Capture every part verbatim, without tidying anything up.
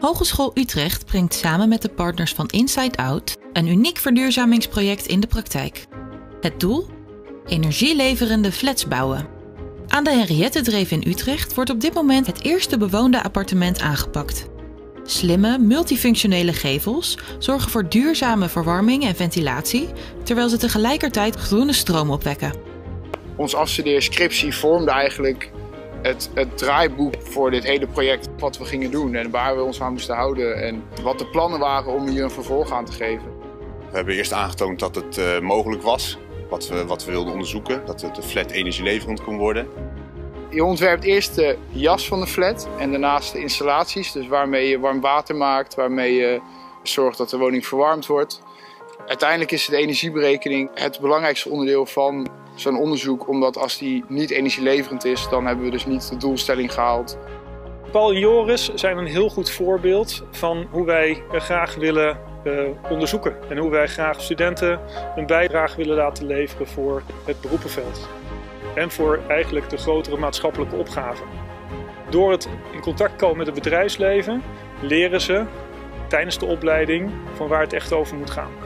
Hogeschool Utrecht brengt samen met de partners van Inside Out een uniek verduurzamingsproject in de praktijk. Het doel? Energieleverende flats bouwen. Aan de Henriëttedreef in Utrecht wordt op dit moment het eerste bewoonde appartement aangepakt. Slimme, multifunctionele gevels zorgen voor duurzame verwarming en ventilatie, terwijl ze tegelijkertijd groene stroom opwekken. Ons afstudeerscriptie vormde eigenlijk het, het draaiboek voor dit hele project. Wat we gingen doen en waar we ons aan moesten houden en wat de plannen waren om hier een vervolg aan te geven. We hebben eerst aangetoond dat het uh, mogelijk was, wat we, wat we wilden onderzoeken. Dat de flat energieleverend kon worden. Je ontwerpt eerst de jas van de flat en daarnaast de installaties. Dus waarmee je warm water maakt, waarmee je zorgt dat de woning verwarmd wordt. Uiteindelijk is de energieberekening het belangrijkste onderdeel van zo'n onderzoek. Omdat als die niet energieleverend is, dan hebben we dus niet de doelstelling gehaald. Paul en Joris zijn een heel goed voorbeeld van hoe wij graag willen uh, onderzoeken. En hoe wij graag studenten een bijdrage willen laten leveren voor het beroepenveld. En voor eigenlijk de grotere maatschappelijke opgaven. Door het in contact komen met het bedrijfsleven leren ze tijdens de opleiding van waar het echt over moet gaan.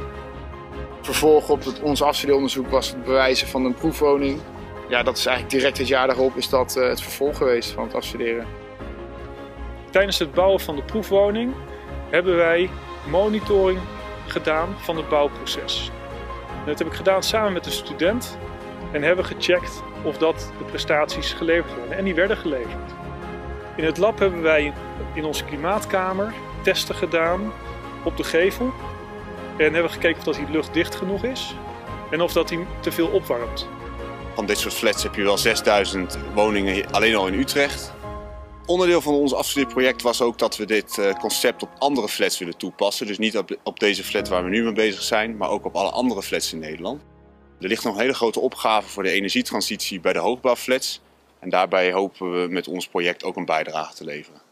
Vervolg op het, ons afstudeeronderzoek was het bewijzen van een proefwoning. Ja, dat is eigenlijk direct het jaar daarop is dat uh, het vervolg geweest van het afstuderen. Tijdens het bouwen van de proefwoning hebben wij monitoring gedaan van het bouwproces. En dat heb ik gedaan samen met de student en hebben gecheckt of dat de prestaties geleverd werden. En die werden geleverd. In het lab hebben wij in onze klimaatkamer testen gedaan op de gevel. En hebben gekeken of dat die luchtdicht genoeg is en of dat die te veel opwarmt. Van dit soort flats heb je wel zesduizend woningen alleen al in Utrecht. Onderdeel van ons afstudeerproject was ook dat we dit concept op andere flats willen toepassen. Dus niet op deze flat waar we nu mee bezig zijn, maar ook op alle andere flats in Nederland. Er ligt nog een hele grote opgave voor de energietransitie bij de hoogbouwflats. En daarbij hopen we met ons project ook een bijdrage te leveren.